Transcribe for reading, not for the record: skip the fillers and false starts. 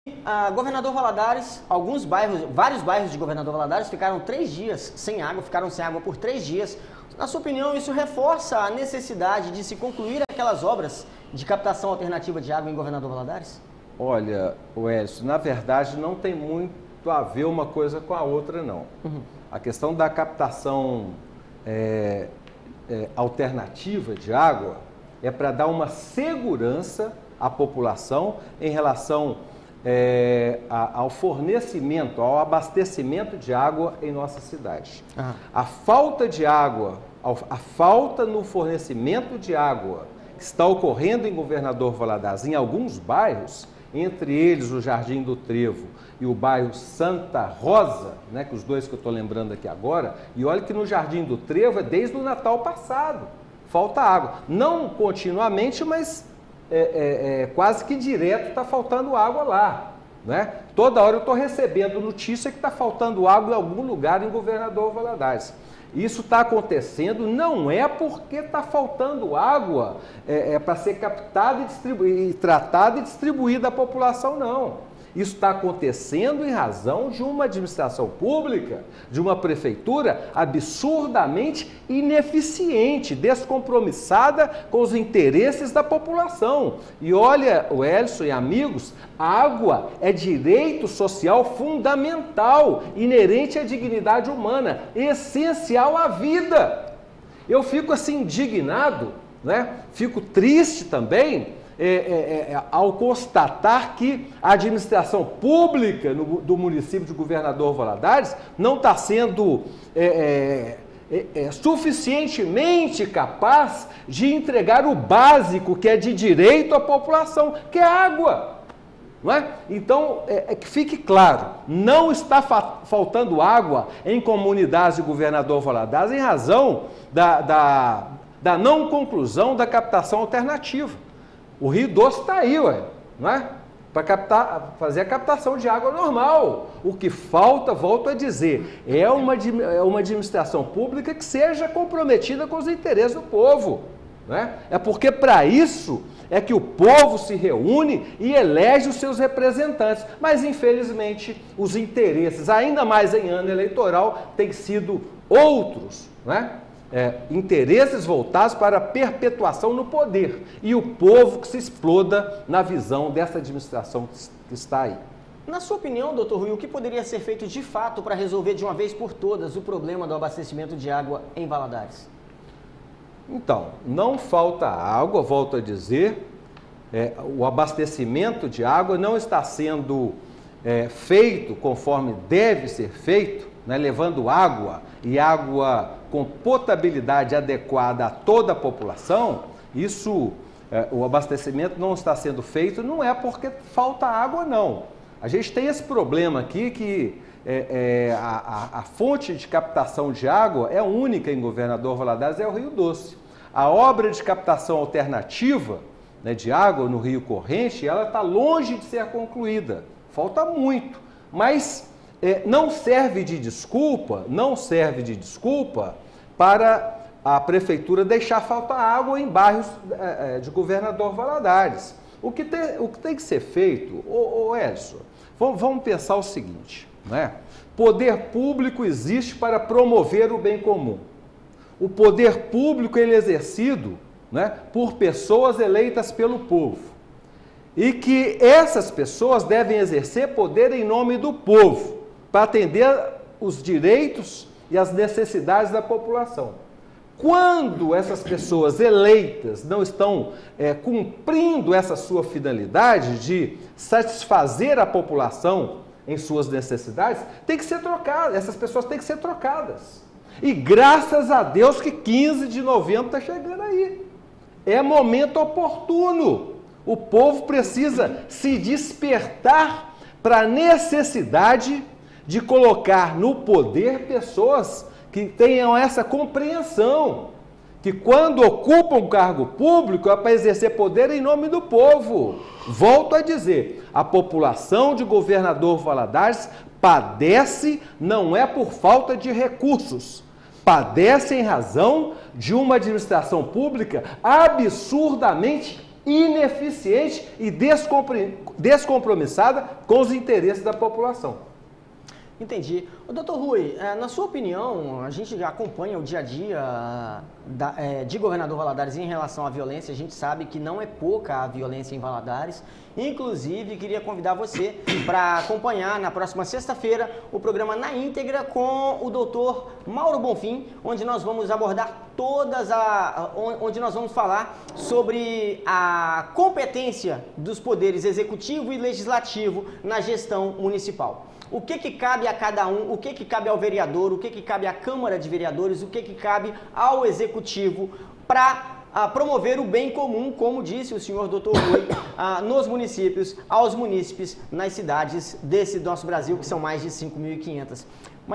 Governador Valadares, vários bairros de Governador Valadares ficaram 3 dias sem água, ficaram sem água por 3 dias. Na sua opinião, isso reforça a necessidade de se concluir aquelas obras de captação alternativa de água em Governador Valadares? Olha, Wellington, na verdade não tem muito a ver uma coisa com a outra, não. A questão da captação alternativa de água é para dar uma segurança à população em relação ao fornecimento, ao abastecimento de água em nossa cidade. A falta de água, a falta no fornecimento de água que está ocorrendo em Governador Valadares, em alguns bairros, entre eles o Jardim do Trevo e o bairro Santa Rosa, né, que os dois que eu estou lembrando aqui agora, e olha que no Jardim do Trevo é desde o Natal passado, falta água. Não continuamente, mas quase que direto está faltando água lá. Né? Toda hora eu estou recebendo notícia que está faltando água em algum lugar em Governador Valadares. Isso está acontecendo não é porque está faltando água para ser captada e tratada e distribuída à população, não. Isso está acontecendo em razão de uma administração pública, de uma prefeitura absurdamente ineficiente, descompromissada com os interesses da população. E olha, Wellington e amigos, a água é direito social fundamental, inerente à dignidade humana, essencial à vida. Eu fico assim indignado, né? Fico triste também, ao constatar que a administração pública do município de Governador Valadares não está sendo suficientemente capaz de entregar o básico que é de direito à população, que é água. Não é? Então, que fique claro, não está faltando água em comunidades de Governador Valadares em razão da não conclusão da captação alternativa. O Rio Doce está aí, não é? Para fazer a captação de água normal. O que falta, volto a dizer, é uma administração pública que seja comprometida com os interesses do povo. Não é? É porque para isso é que o povo se reúne e elege os seus representantes. Mas, infelizmente, os interesses, ainda mais em ano eleitoral, têm sido outros, não é? Interesses voltados para a perpetuação no poder e o povo que se exploda na visão dessa administração que está aí. Na sua opinião, doutor Rui, o que poderia ser feito de fato para resolver de uma vez por todas o problema do abastecimento de água em Valadares? Então, não falta água, volto a dizer, o abastecimento de água não está sendo feito conforme deve ser feito, né, levando água e água com potabilidade adequada a toda a população. Isso, o abastecimento não está sendo feito, não é porque falta água, não. A gente tem esse problema aqui que a fonte de captação de água é única em Governador Valadares, é o Rio Doce. A obra de captação alternativa, né, de água no Rio Corrente, ela está longe de ser concluída, falta muito, mas não serve de desculpa para a prefeitura deixar faltar água em bairros de Governador Valadares. O que tem que ser feito, Edson, vamos pensar o seguinte, né? Poder público existe para promover o bem comum. O poder público ele é exercido, né, por pessoas eleitas pelo povo. E que essas pessoas devem exercer poder em nome do povo, para atender os direitos e as necessidades da população. Quando essas pessoas eleitas não estão cumprindo essa sua finalidade de satisfazer a população em suas necessidades, tem que ser trocada, essas pessoas têm que ser trocadas. E graças a Deus que 15 de novembro está chegando aí. É momento oportuno. O povo precisa se despertar para a necessidade de colocar no poder pessoas que tenham essa compreensão, que quando ocupam um cargo público é para exercer poder em nome do povo. Volto a dizer, a população de Governador Valadares padece não é por falta de recursos, padece em razão de uma administração pública absurdamente ineficiente e descompromissada com os interesses da população. Entendi. Doutor Rui, na sua opinião, a gente acompanha o dia a dia de Governador Valadares em relação à violência, a gente sabe que não é pouca a violência em Valadares. Inclusive, queria convidar você para acompanhar na próxima sexta-feira o programa Na Íntegra com o doutor Mauro Bonfim, onde nós vamos abordar onde nós vamos falar sobre a competência dos poderes executivo e legislativo na gestão municipal. O que cabe a cada um, o que cabe ao vereador, o que cabe à Câmara de Vereadores, o que cabe ao Executivo para promover o bem comum, como disse o senhor Dr. Rui, nos municípios, aos munícipes, nas cidades desse nosso Brasil, que são mais de 5.500.